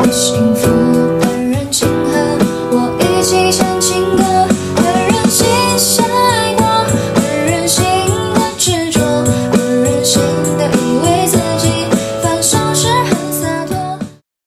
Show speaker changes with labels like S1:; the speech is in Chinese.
S1: 幸福的人请和我一起唱。